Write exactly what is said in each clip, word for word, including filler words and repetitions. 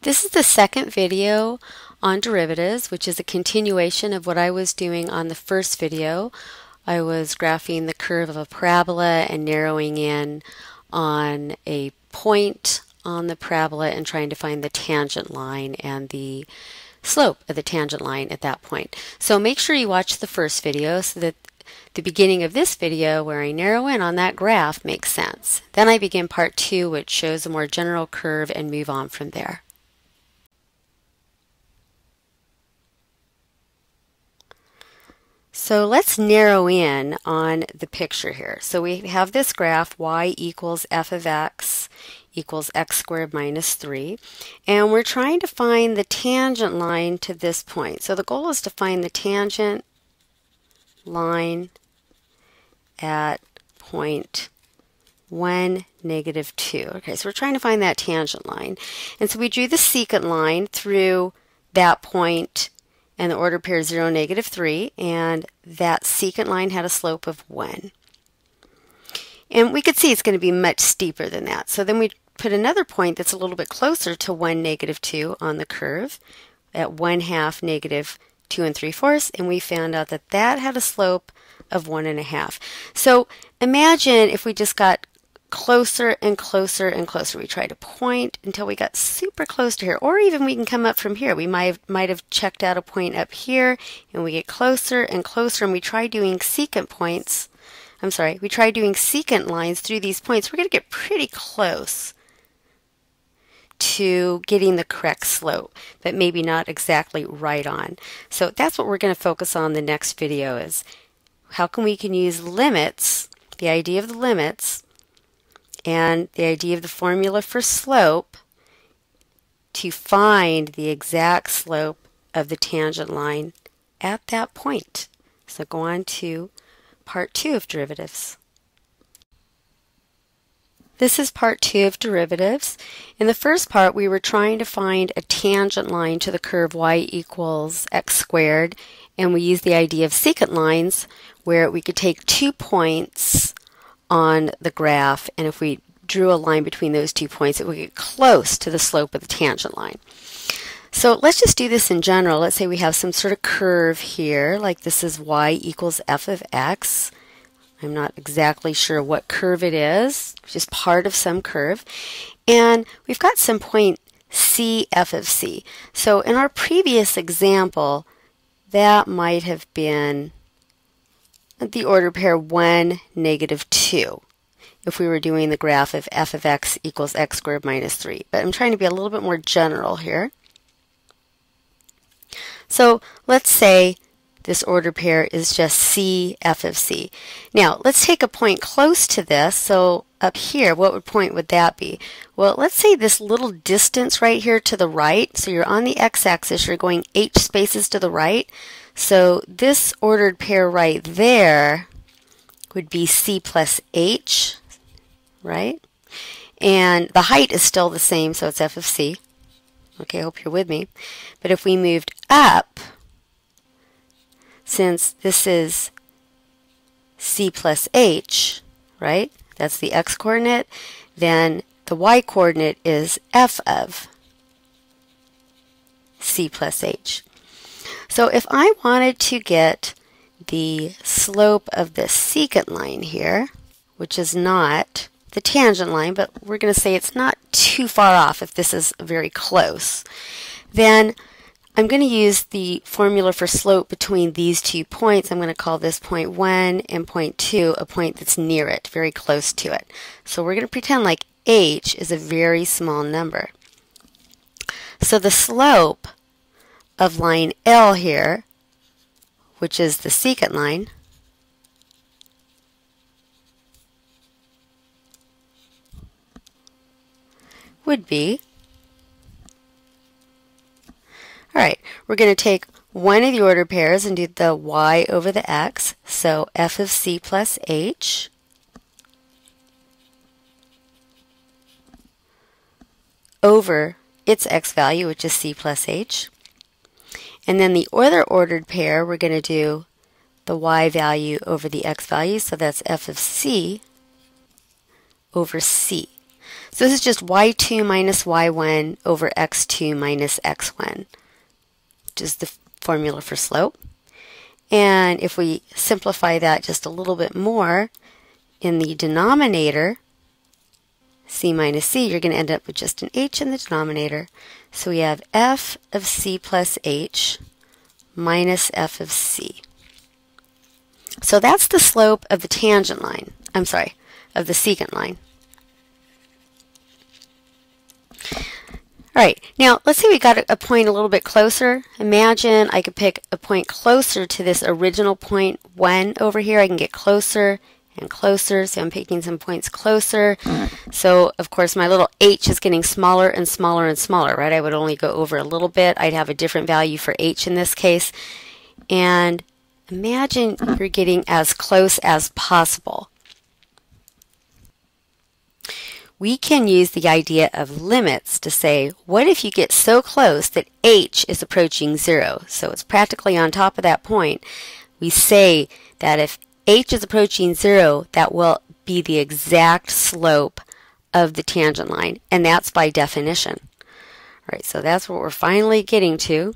This is the second video on derivatives, which is a continuation of what I was doing on the first video. I was graphing the curve of a parabola and narrowing in on a point on the parabola and trying to find the tangent line and the slope of the tangent line at that point. So make sure you watch the first video so that the beginning of this video where I narrow in on that graph makes sense. Then I begin part two, which shows a more general curve, and move on from there. So let's narrow in on the picture here. So we have this graph, y equals f of x equals x squared minus three. And we're trying to find the tangent line to this point. So the goal is to find the tangent line at point one, negative two. Okay, so we're trying to find that tangent line. And so we drew the secant line through that point, and the ordered pair is zero, negative three, and that secant line had a slope of one. And we could see it's going to be much steeper than that. So then we put another point that's a little bit closer to one, negative two on the curve at one half, negative two and three fourths, and we found out that that had a slope of one and a half. So imagine if we just got closer and closer and closer. We tried to point until we got super close to here, or even we can come up from here. We might have, might have checked out a point up here, and we get closer and closer, and we try doing secant points. I'm sorry, we try doing secant lines through these points. We're going to get pretty close to getting the correct slope, but maybe not exactly right on. So that's what we're going to focus on the next video, is how can we can use limits, the idea of the limits, and the idea of the formula for slope to find the exact slope of the tangent line at that point. So go on to part two of derivatives. This is part two of derivatives. In the first part, we were trying to find a tangent line to the curve y equals x squared, and we used the idea of secant lines where we could take two points on the graph, and if we drew a line between those two points, it would get close to the slope of the tangent line. So let's just do this in general. Let's say we have some sort of curve here, like this is y equals f of x. I'm not exactly sure what curve it is, just part of some curve. And we've got some point c f of c. So in our previous example, that might have been the order pair one, negative two, if we were doing the graph of f of x equals x squared minus three. But I'm trying to be a little bit more general here. So let's say this order pair is just c f of c. Now let's take a point close to this. So up here, what would point would that be? Well, let's say this little distance right here to the right. So you're on the x-axis, you're going h spaces to the right. So this ordered pair right there would be c plus h, right? And the height is still the same, so it's f of c. Okay, I hope you're with me. But if we moved up, since this is c plus h, right? That's the x-coordinate. Then the y-coordinate is f of c plus h. So if I wanted to get the slope of the secant line here, which is not the tangent line, but we're going to say it's not too far off if this is very close, then I'm going to use the formula for slope between these two points. I'm going to call this point one and point two a point that's near it, very close to it. So we're going to pretend like h is a very small number. So the slope of line L here, which is the secant line, would be, all right, we're going to take one of the ordered pairs and do the y over the x, so f of c plus h over its x value, which is c plus h. And then the other ordered pair, we're going to do the y value over the x value, so that's f of c over c. So this is just y two minus y one over x two minus x one, which is the formula for slope. And if we simplify that just a little bit more, in the denominator, c minus c, you're going to end up with just an h in the denominator. So we have f of c plus h minus f of c. So that's the slope of the tangent line. I'm sorry, of the secant line. All right, now let's say we got a, a point a little bit closer. Imagine I could pick a point closer to this original point one over here. I can get closer and closer, so I'm picking some points closer. So of course my little h is getting smaller and smaller and smaller, right? I would only go over a little bit. I'd have a different value for h in this case. And imagine you're getting as close as possible. We can use the idea of limits to say, what if you get so close that h is approaching zero? So it's practically on top of that point. We say that if h is approaching zero, that will be the exact slope of the tangent line, and that's by definition. All right, so that's what we're finally getting to.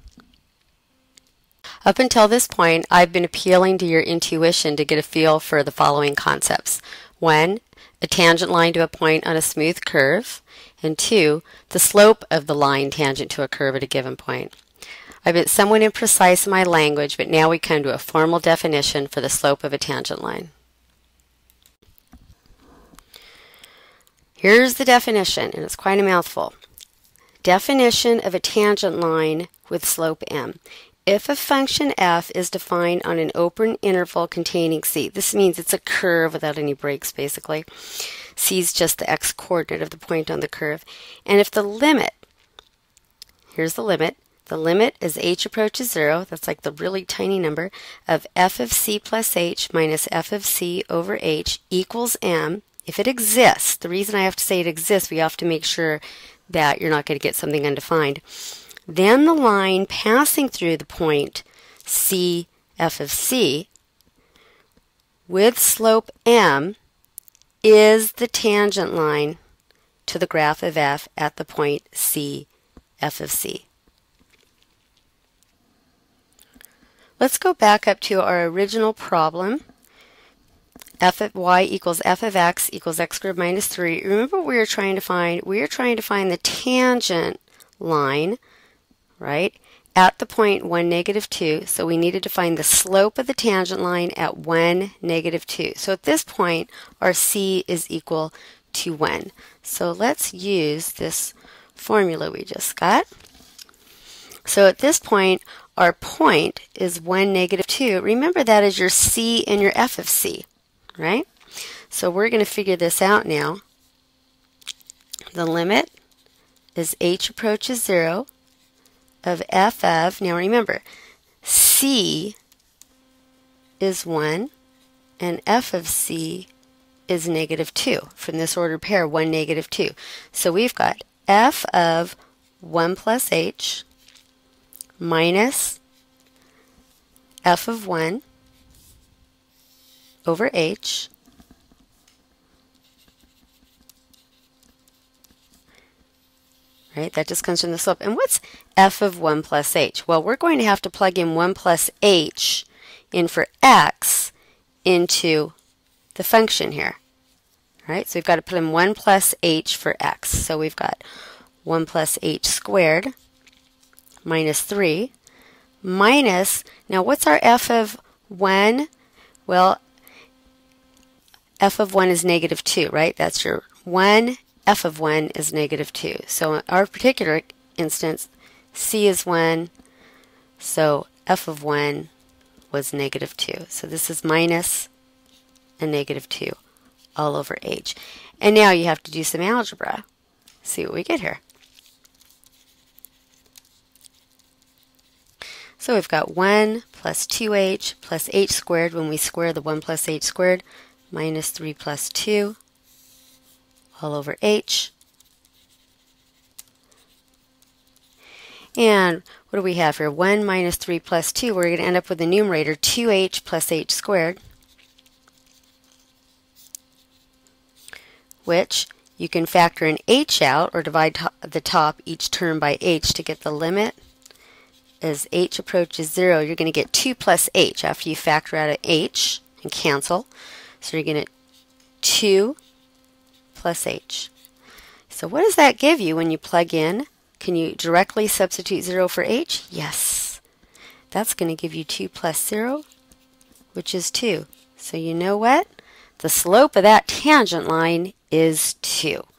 Up until this point, I've been appealing to your intuition to get a feel for the following concepts. One, a tangent line to a point on a smooth curve, and two, the slope of the line tangent to a curve at a given point. I've been somewhat imprecise in my language, but now we come to a formal definition for the slope of a tangent line. Here's the definition, and it's quite a mouthful. Definition of a tangent line with slope m. If a function f is defined on an open interval containing c, this means it's a curve without any breaks basically. C is just the x-coordinate of the point on the curve. And if the limit, here's the limit, the limit as h approaches zero, that's like the really tiny number, of f of c plus h minus f of c over h equals m, if it exists, the reason I have to say it exists, we have to make sure that you're not going to get something undefined. Then the line passing through the point c f of c with slope m is the tangent line to the graph of f at the point c f of c. Let's go back up to our original problem. F of y equals f of x equals x squared minus three. Remember what we were trying to find? We were trying to find the tangent line, right, at the point one, negative two. So we needed to find the slope of the tangent line at one, negative two. So at this point, our c is equal to one. So let's use this formula we just got. So at this point, our point is one, negative two. Remember that as your c and your f of c, right? So we're going to figure this out now. The limit is h approaches zero of f of, now remember, c is one and f of c is negative two from this ordered pair, one, negative two. So we've got f of one plus h minus f of one over h right? That just comes from the slope. And what's f of one plus h? Well, we're going to have to plug in one plus h in for x into the function here. Right? So we've got to put in one plus h for x. So we've got one plus h squared minus three minus, now what's our f of one? Well, f of one is negative two, right? That's your one. F of one is negative two. So in our particular instance, c is one, so f of one was negative two. So this is minus a negative two all over h. And now you have to do some algebra. See what we get here. So we've got one plus two h plus h squared when we square the one plus h squared minus three plus two all over h. And what do we have here? one minus three plus two. We're going to end up with the numerator two h plus h squared, which You can factor an h out or divide to the top each term by h to get the limit. As h approaches zero, you're going to get two plus h after you factor out an h and cancel. So you're going to get two plus h. So what does that give you when you plug in? Can you directly substitute zero for h? Yes. That's going to give you two plus zero, which is two. So you know what? The slope of that tangent line is two.